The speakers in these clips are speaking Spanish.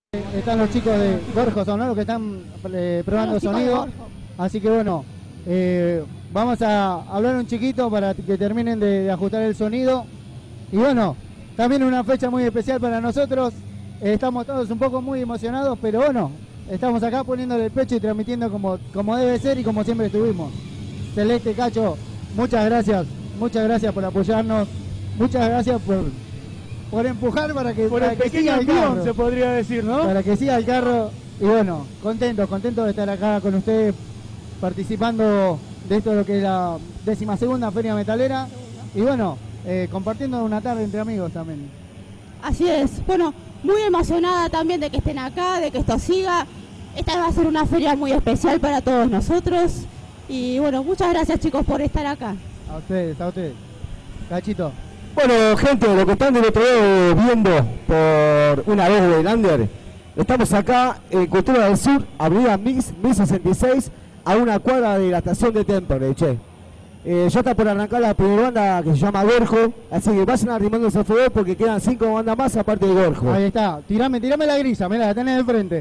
Están los chicos de Gorjo Sonoro que están probando sonido. Así que bueno, vamos a hablar un chiquito para que terminen de ajustar el sonido. Y bueno, también una fecha muy especial para nosotros. Estamos todos un poco muy emocionados, pero bueno, estamos acá poniéndole el pecho y transmitiendo como debe ser y como siempre estuvimos. Celeste, Cacho, muchas gracias por apoyarnos, muchas gracias por empujar para que siga el carro, se podría decir, ¿no? Para que siga el carro. Y bueno, contentos de estar acá con ustedes participando de esto, lo que es la 12ª Feria Metalera. Y bueno, compartiendo una tarde entre amigos también. Así es, bueno, muy emocionada también de que estén acá, de que esto siga. Esta va a ser una feria muy especial para todos nosotros. Y bueno, muchas gracias chicos por estar acá. A ustedes. Cachito. Bueno, gente, lo que están del otro lado viendo por una vez de Lander, estamos acá en Cultura del Sur, avenida 1066, a una cuadra de la estación de Temperley, che. Ya está por arrancar la primera banda que se llama Gorjo, así que vayan arrimándose a fuego porque quedan 5 bandas más aparte de Gorjo. Ahí está, tirame la grisa, mirá, la tenés de frente.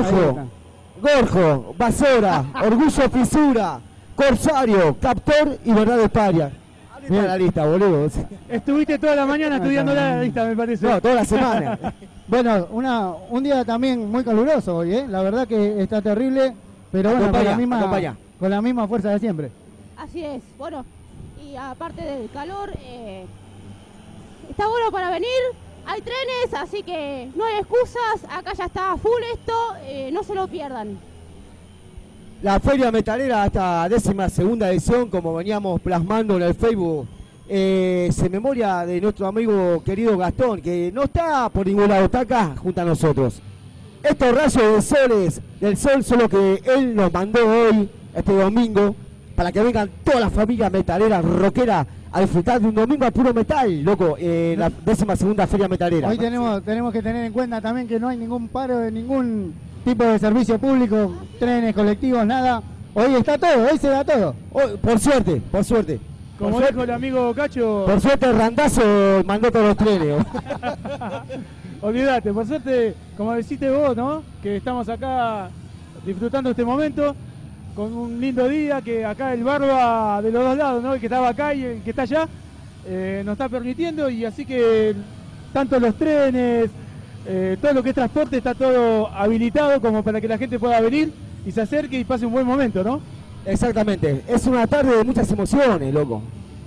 Gorjo, Basora, Orgullo Fisura, Corsario, Captor y Verdad de Paria. Mira la lista, boludo. Estuviste toda la mañana estudiando la lista, me parece. No, toda la semana. Bueno, un día también muy caluroso hoy, ¿eh? La verdad que está terrible, pero bueno, con la misma fuerza de siempre. Así es, bueno, y aparte del calor, está bueno para venir, hay trenes, así que no hay excusas, acá ya está full esto, no se lo pierdan. La Feria Metalera, esta 12ª edición, como veníamos plasmando en el Facebook, se memoria de nuestro amigo querido Gastón, que no está por ningún lado, está acá junto a nosotros. Estos rayos del sol son lo que él nos mandó hoy, este domingo, para que vengan todas las familias metaleras, rockeras, a disfrutar de un domingo a puro metal, loco, la 12ª Feria Metalera. Hoy tenemos que tener en cuenta también que no hay ningún paro de ningún tipo de servicio público, trenes, colectivos, nada. Hoy está todo, hoy se da todo. Hoy, por suerte. Como dijo el amigo Cacho. Por suerte Randazo mandó todos los trenes. Olvídate, por suerte, como deciste vos, ¿no? Que estamos acá disfrutando este momento con un lindo día, que acá el barba de los dos lados, ¿no? El que estaba acá y el que está allá, nos está permitiendo, y así que tanto los trenes, todo lo que es transporte está todo habilitado como para que la gente pueda venir y se acerque y pase un buen momento, ¿no? Exactamente, es una tarde de muchas emociones, loco.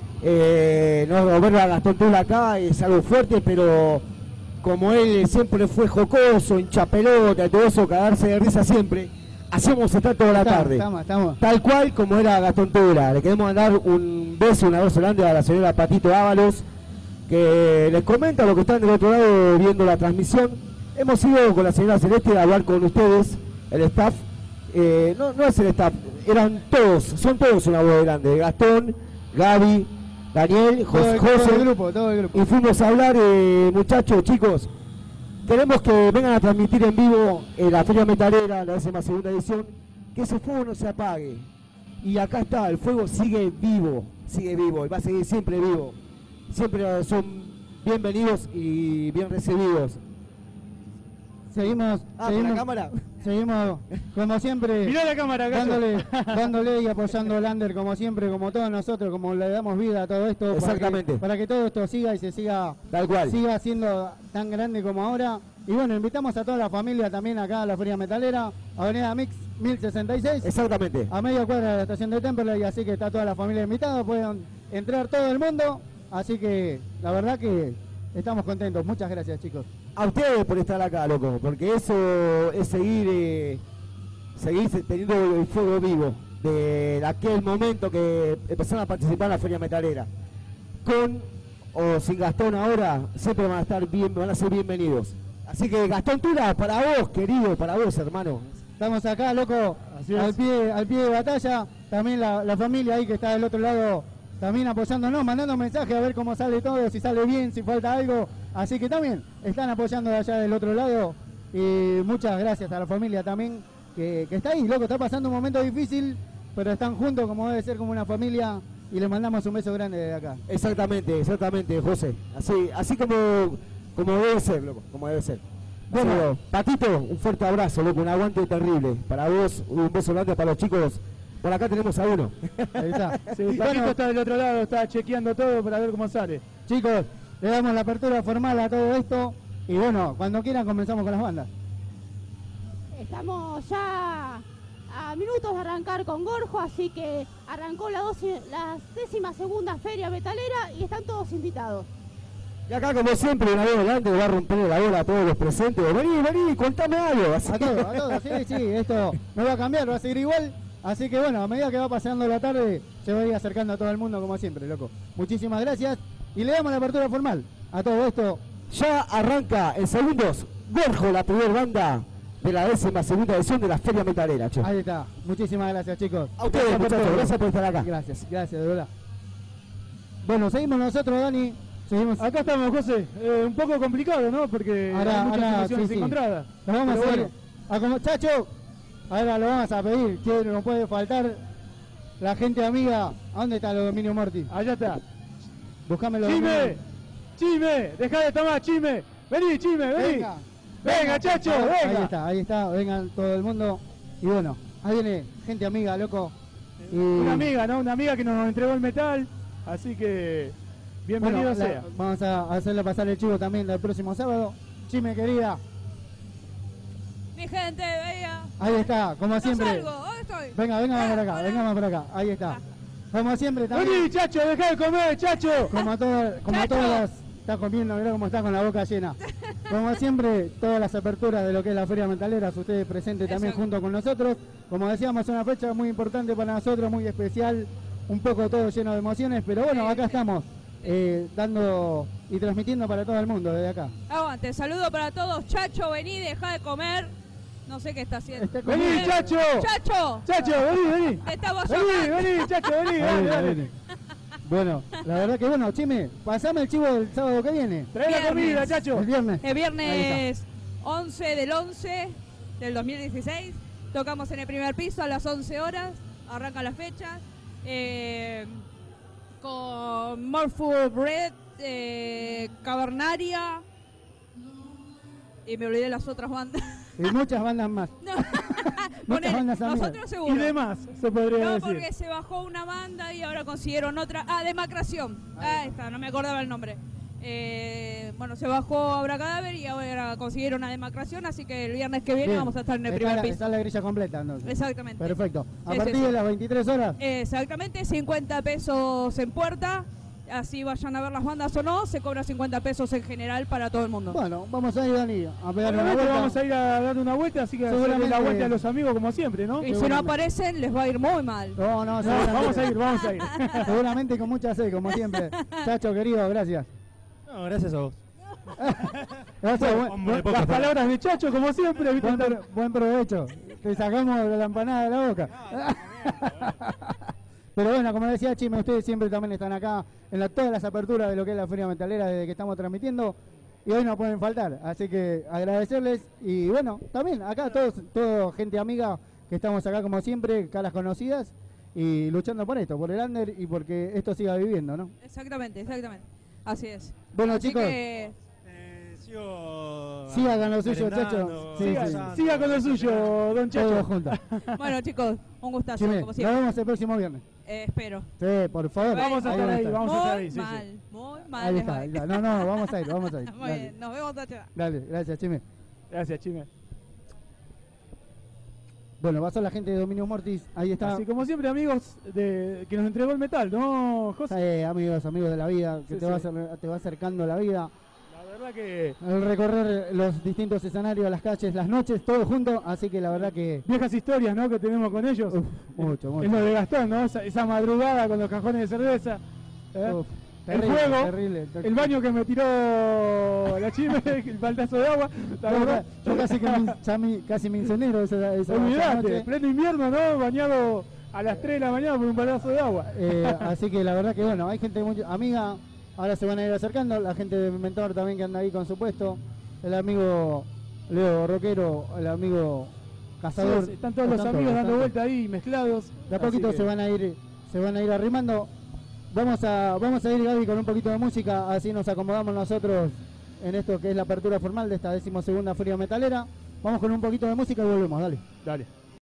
No, ver a Gastón Tula acá es algo fuerte, pero como él siempre fue jocoso, hincha pelota y todo eso, cagarse de risa siempre, así vamos a estar toda la tarde. Estamos. Tal cual como era Gastón Tula. Le queremos mandar un beso, un abrazo grande a la señora Patito Ábalos, que les comenta lo que están del otro lado viendo la transmisión. Hemos ido con la señora Celeste a hablar con ustedes, el staff. No es el staff, son todos una voz grande. Gastón, Gaby, Daniel, José. Todo el grupo. Y fuimos a hablar, muchachos, chicos. Queremos que vengan a transmitir en vivo la Feria Metalera, la 12ª edición. Que ese fuego no se apague. Y acá está, el fuego sigue vivo y va a seguir siempre vivo. Siempre son bienvenidos y bien recibidos. Seguimos la cámara. Seguimos como siempre. Mirá la cámara, dándole y apoyando a Lander como siempre, como todos nosotros, como le damos vida a todo esto. Exactamente. Para que todo esto siga y se siga tal cual, siga siendo tan grande como ahora. Y bueno, invitamos a toda la familia también acá a la Feria Metalera, Avenida Mix 1066. Exactamente. A media cuadra de la estación de Temperley, así que está toda la familia invitada, pueden entrar todo el mundo. Así que la verdad que estamos contentos. Muchas gracias, chicos. A ustedes por estar acá, loco, porque eso es seguir teniendo el fuego vivo de aquel momento que empezaron a participar en la Feria Metalera. Con o sin Gastón ahora, siempre van a ser bienvenidos. Así que Gastón Tula, para vos, querido, para vos, hermano. Estamos acá, loco, al pie de batalla. También la familia ahí que está del otro lado, también apoyándonos, mandando mensajes a ver cómo sale todo, si sale bien, si falta algo. Así que también están apoyando de allá del otro lado. Y muchas gracias a la familia también que está ahí, loco. Está pasando un momento difícil, pero están juntos como debe ser, como una familia. Y les mandamos un beso grande de acá. Exactamente, José. Así como debe ser, loco, como debe ser. Bueno, Patito, un fuerte abrazo, loco, un aguante terrible. Para vos, un beso grande para los chicos. Por acá tenemos a uno. Ahí está. Sí, Y Paquito bueno, está del otro lado, está chequeando todo para ver cómo sale. chicos, le damos la apertura formal a todo esto. Y bueno, cuando quieran comenzamos con las bandas. Estamos ya a minutos de arrancar con Gorjo, así que arrancó la 12ª Feria Metalera y están todos invitados. Y acá, como siempre, una vez adelante va a romper la bola a todos los presentes. Vení, contame algo. Así A todos, sí, esto no va a cambiar, va a seguir igual. Así que bueno, a medida que va pasando la tarde, se va a ir acercando a todo el mundo como siempre, loco. Muchísimas gracias y le damos la apertura formal a todo esto. ya arranca en segundos Gorjo, la primera banda de la 12ª edición de la Feria Metalera, che. Ahí está, muchísimas gracias, chicos. A ustedes, muchachos, gracias por estar acá. Gracias, de verdad. Bueno, seguimos nosotros, Dani. Seguimos. Acá estamos, José. Un poco complicado, ¿no? Porque hay muchas emociones sí. encontradas. Nos vamos Pero a ir bueno, a como Chacho. Ahora lo vamos a pedir, que no puede faltar la gente amiga. ¿A dónde está los Dominio Mortis? allá está. Buscámelo. ¡Chime! ¡Chime! ¡Dejá de tomar, Chime! ¡Vení, Chime, vení! Venga, Chacho, venga. Ahí está, vengan todo el mundo. Y bueno, ahí viene gente amiga, loco. Y Una amiga, ¿no? Una amiga que nos entregó el metal. Así que, bienvenido bueno, sea. vamos a hacerle pasar el chivo también del próximo sábado. Chime, querida. Mi gente, veía. Ahí está, como No siempre. salgo, ¿dónde estoy? Venga, más por acá, hola. venga más por acá. Ahí está. Como siempre también. Vení, Chacho, dejá de comer, Chacho. Como Chacho. todas, está comiendo, mirá cómo está con la boca llena. Como siempre, todas las aperturas de lo que es la Feria Metalera, ustedes presentes también Eso. junto con nosotros. Como decíamos, una fecha muy importante para nosotros, muy especial, un poco todo lleno de emociones, pero bueno, acá estamos dando y transmitiendo para todo el mundo desde acá. Aguante, saludo para todos. Chacho, vení, deja de comer. No sé qué está haciendo. Está Vení, comiendo. Chacho. ¡Chacho! Chacho, vení. Te estamos Vení, llamando. vení, Chacho, vení. Ahí Dale, viene, ahí dale. viene. Bueno, la verdad que bueno, Chime, pasame el chivo del sábado que viene, Trae la Viernes. comida, Chacho. el viernes. El viernes 11 del 11 del 2016. Tocamos en el primer piso a las 11 horas. Arranca la fecha. Con Morpho Bread, Cavernaria. Y me olvidé las otras bandas. Y muchas bandas más. Ponele, bandas amigas. nosotros seguro. Y demás, se podría No, decir. porque se bajó una banda y ahora consiguieron otra. Ah, Demacración. Ahí está, no me acordaba el nombre. Bueno, se bajó Abra Cadáver y ahora consiguieron una Demacración, así que el viernes que viene Bien. vamos a estar en el Está primer la- piso. Está la grilla completa, entonces. Exactamente. Perfecto. A Sí, partir sí, de sí. las 23 horas. Exactamente, 50 pesos en puerta. Así vayan a ver las bandas o no, se cobra 50 pesos en general para todo el mundo. Bueno, vamos a ir, Dani, a pegar una Obviamente vuelta. vamos a ir a dar una vuelta, así que hacerle Seguramente- la vuelta a los amigos como siempre, ¿no? Y si no seguramente. aparecen, les va a ir muy mal. No, No, seguramente. vamos a ir. Seguramente con mucha sed, como siempre. Chacho, querido, gracias. No, gracias a vos. Gracias, Hombre, poco Las está. palabras de Chacho, como siempre, ¿viste? buen provecho. Te sacamos la empanada de la boca. Pero bueno, como decía Chime, ustedes siempre también están acá en todas las aperturas de lo que es la Feria Metalera desde que estamos transmitiendo. Y hoy no pueden faltar, así que agradecerles. Y bueno, también acá todo gente amiga que estamos acá como siempre, caras conocidas y luchando por esto, por el under y porque esto siga viviendo, ¿no? Exactamente. Así es. Bueno, Así chicos, que, Sigo. siga con lo suyo, merendando, Chacho. Sí, almorzando, Siga con lo suyo, don todos Chacho. juntos. bueno, chicos, un gustazo, Chime, como nos siempre. vemos el próximo viernes. Espero. Sí, por favor. Vamos a estar ahí, está. vamos a estar ahí, Muy sí, sí. mal, muy mal. Ahí les está, va. ahí está. No, vamos a ir. Muy Dale, bien, nos vemos, Tacha. dale, gracias, Chime. Gracias, Chime. Bueno, pasó la gente de Dominio Mortis, ahí está. Así como siempre, amigos, que nos entregó el metal, ¿no, José? Amigos de la vida, que Sí, te, sí. te va acercando la vida. La verdad que El recorrer los distintos escenarios, las calles, las noches, todo junto, así que la verdad que... viejas historias, ¿no?, que tenemos con ellos. Mucho. Es lo de Gastón, ¿no? Esa madrugada con los cajones de cerveza. ¿eh? Uf, El fuego, terrible. El baño que me tiró la Chime, el baldazo de agua. La verdad, Yo casi me incinero esa olvidate, noche. pleno invierno, ¿no? Bañado a las 3 de la mañana por un baldazo de agua. Así que la verdad que bueno, hay gente muy amiga, ahora se van a ir acercando, la gente de Mentor también que anda ahí con su puesto, el amigo Leo Roquero, el amigo Cazador. Sí, están todos los amigos dando vuelta ahí, mezclados. De a poquito Así que- se van a ir arrimando. Vamos a ir, Gaby, con un poquito de música, así nos acomodamos nosotros en esto que es la apertura formal de esta 12ª Feria Metalera. Vamos con un poquito de música y volvemos, dale. Dale.